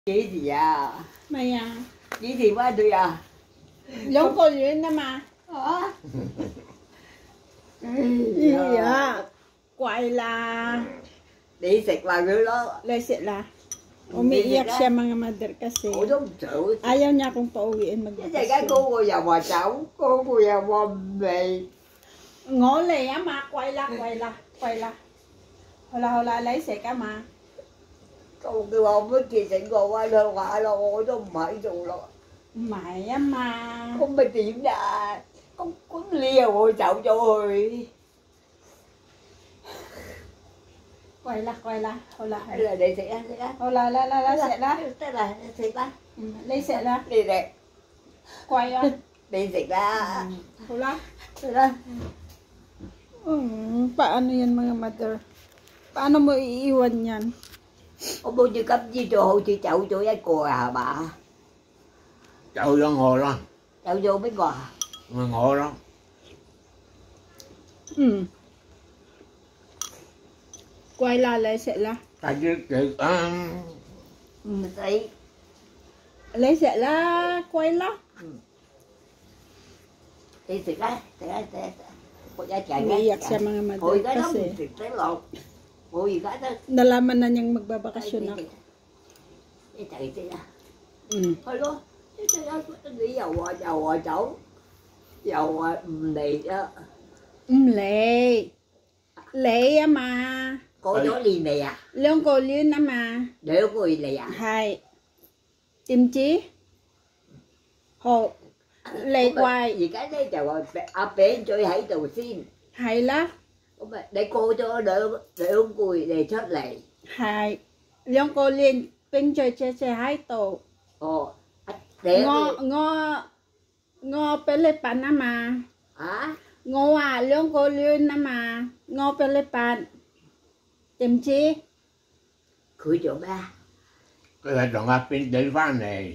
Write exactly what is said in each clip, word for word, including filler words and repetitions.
幾時啊？ 未啊？ 幾時翻去啊？ 兩個月啊嘛。 啊？ 哎呀，貴啦！ 你食埋佢咯。 你食啦。Umiiyak siya mga mother kasi. 我都唔想。 Ayaw niya akong pauwiin 一陣間嗰個又話走，嗰個又話唔嚟。 我嚟啊嘛，貴啦貴啦貴啦。好啦好啦，你食啊嘛。 佢佢話乜其實我話兩話咯，我都唔喺度咯。 唔係啊嘛。 咁咪點呀？咁咁你又會走咗去？ 貴啦貴啦，好啦係啦，你食啊食啊。 好啦啦啦啦食啦。 得啦，食啦。 嗯，你食啦。 你食。 貴啊。 你食啦。 好啦。 食啦。 Hmm, paano yan mga mother? Paano mo iiwan yan? 我冇住今朝早好似走咗一個啊，係嘛？ 走咗我咯。 走咗邊個啊？ 咪我咯。 嗯。貴啦，你食啦。 快啲食啊！ 唔使。 你食啦，貴啦。 嗯。你食啦，食啦食啦。我而家 Umiiyak siya mga mother kasi. 我而家都 nalaman na niyang magbabakasyon ako. 一齊食啊！ 嗯， 係咯，一陣間你又話又話走，又話唔嚟啊！ 唔嚟，嚟啊嘛。 過咗年嚟啊？ 兩個月啊嘛。 兩個月嚟啊？ 係，點知？好。嚟貴， 而家咧就話阿餅嘴喺度先， 係啦。 咁咪你過咗兩兩個月嚟出嚟， 係兩個月餅嘴姐姐喺度。 哦， 我我我菲律賓啊嘛。 啊？ 我話兩個月啊嘛，我菲律賓，點知？ 佢做咩啊？ 佢係同阿邊隊翻嚟。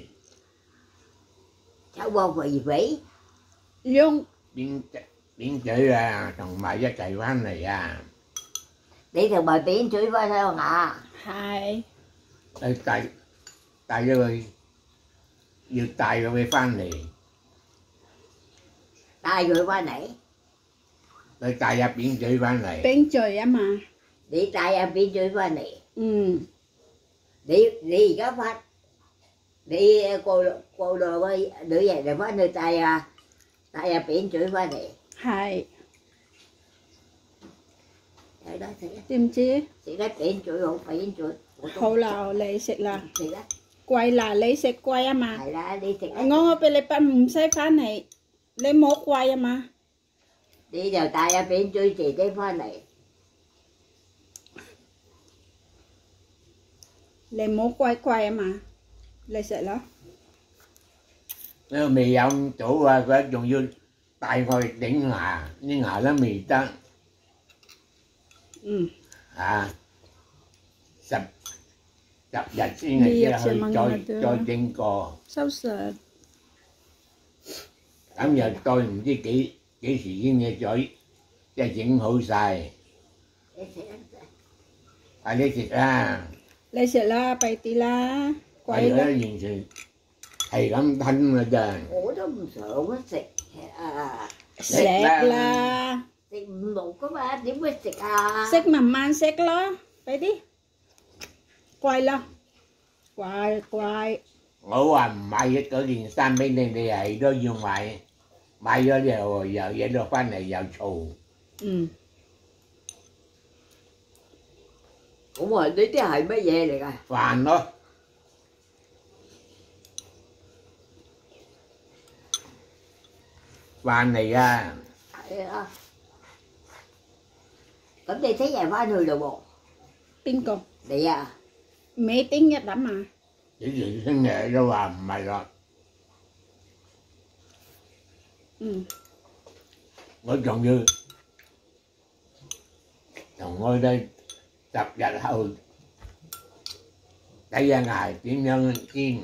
走過肥肥， 兩邊邊嘴啊，同埋一齊翻嚟啊！ 你同埋扁嘴翻鄉下， 係。 你帶帶咗佢，要帶咗佢翻嚟。 帶佢翻嚟？ 你帶阿扁嘴翻嚟。 扁嘴啊嘛。 你帶阿扁嘴翻嚟。 嗯。 你你而家翻？你過過兩個女人就翻去帶啊帶阿扁嘴翻嚟， 係。 係啦食啦。 點知？ 食得扁嘴好扁嘴。 好啦，你食啦。 食啦。 貴啦，你食貴啊嘛。 係啦，你食啦。 我菲律賓唔使翻嚟，你冇貴啊嘛。 你就帶阿扁嘴姐姐翻嚟。 你冇貴貴啊嘛。你食啦。 你未有咁早啊，佢仲要帶我去頂牙，啲牙都未得。 嗯。 啊，十十日先係先去再再整過。 收實。 咁又再唔知幾幾時先嘅嘴，即係整好晒。 你食啦。 啊，你食啦。 你食啦，弊啲啦。 係啦，完全係咁吞㗎咋。 我都唔想食啊！ 食啦， 食唔落噶嘛，點會食啊？ 食慢慢食咯，俾啲貴啦，貴貴。 我話唔買嗰件衫俾你，你係都要買，買咗又又嘢到翻嚟又嘈。 嗯。 我話呢啲係乜嘢嚟㗎？ 飯咯。飯嚟噶。 係啊。咁你聽日翻去咯喎？邊個？ 你啊。 未聽日啊嘛。 幾時聽日都話唔係咯。 嗯。 我仲要同我哋十日後睇下牙點樣煎。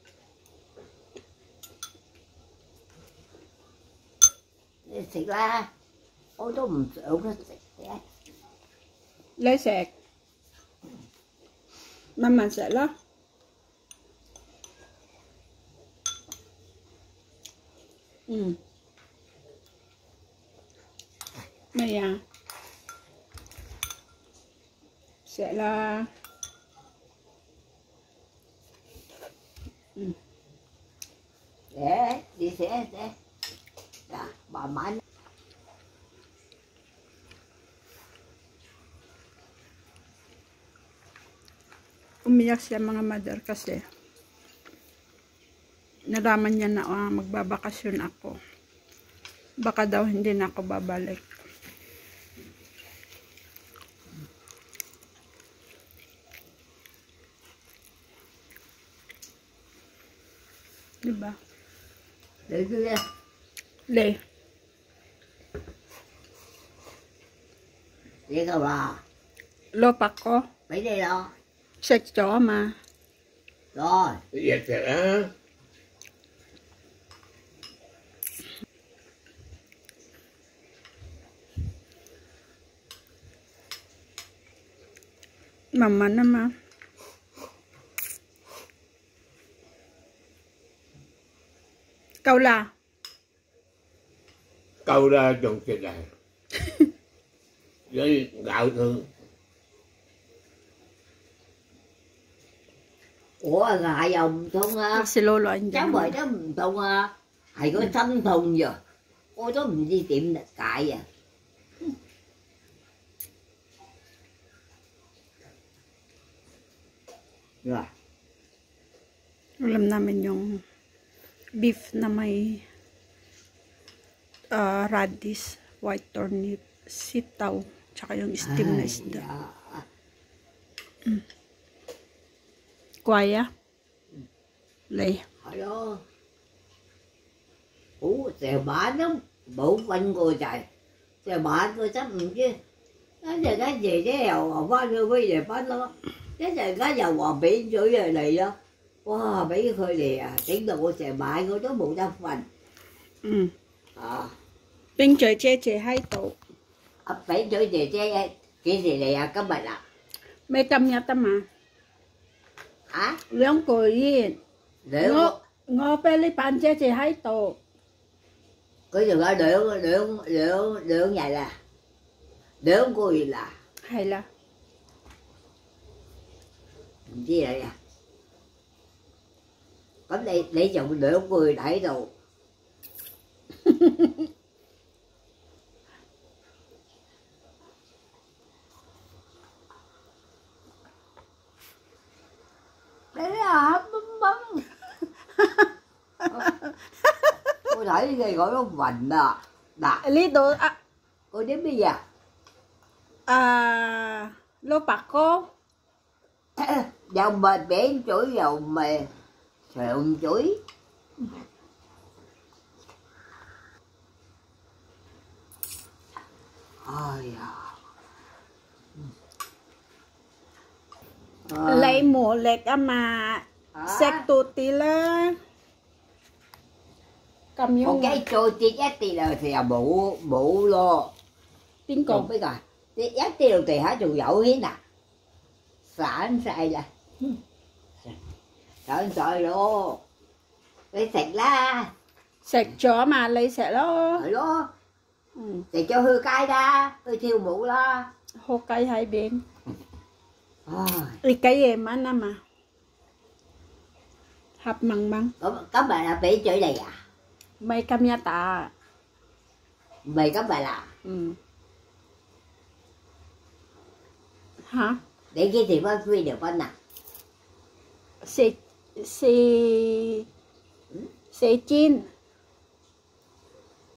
你食啦，我都唔想得食嘅。 你食，慢慢食啦。 Ừ. Mày à, sẽ là ừ. Để đi sẽ sẽ dạ, bà mãi Umiyak siya mga mother kasi nalaman niya na uh, magbabakasyon ako. Baka daw hindi na ako babalik. Diba? để cứ đi Lê. đi đâu bà Lopak ko. phải đi đâu Sa chó mà. rồi Vậy thì á. Mama naman. Cậu là Câu ra trồng thịt này. Với gạo thương. ủa ngại dòng thùng à si Lolo anh cháu bởi đó thùng à hay có thăm thùng giờ ôi đó mình đi tiệm đặt cại à rồi Ulam namin yung beef na may uh, radish, white turnip, sitaw, tsaka yung steam na isda. Mm. Quay á. Lấy. hồi đó ủa xèo bả nó bộ quanh cô trời xèo bả tôi sắp mình chứ cái giờ cái gì cái dầu hoa đưa với về bánh đó cái giờ cái dầu hòa bị chửi về này đó wow bị khơi lìa tiếng đầu của xèo bả của nó bộ đa phần Ừ. à Bên trời chê chê hay tổ. phải chửi về chứ cái gì này à các bạn ạ May cầm nhà ta mà. hả Leong ko yin. để Ngo, ngo peli pan chê chê hay tổ. cái giờ cái để để để để nhà là để cô gì là Hay là. gì vậy à có đây lấy chồng để cười đẩy đầu đấy là bấm bấm cô thấy cái gọi nó vành à đã Lito, ah, cô đến bây giờ ah, lopak ko. dầu mệt bén chuối dầu mề sườn chuối ôi à. Lấy mũ lệch mà. À. Sek tu tí là. Cầm một yung cái trôi tiền ép tiền là thì là bộ bộ lo tính còn cổ. bây giờ tiền ép tiền thì hả chủ dậu hết nè sản sai là trời trời luôn cái sạch la Sek chó mà lấy sẽ lo. ở đó Ừ. để cho hư cay ra hư thiêu mũ la Hô cây hai bên. à, Ý cái gì mà nè mà. Hạp măng măng. có các bạn là bị chơi này à May cầm nhà ta. mày các bạn là Ừ. Hả? để kia thì có phi được con nào Xê... Xê... Xê chín.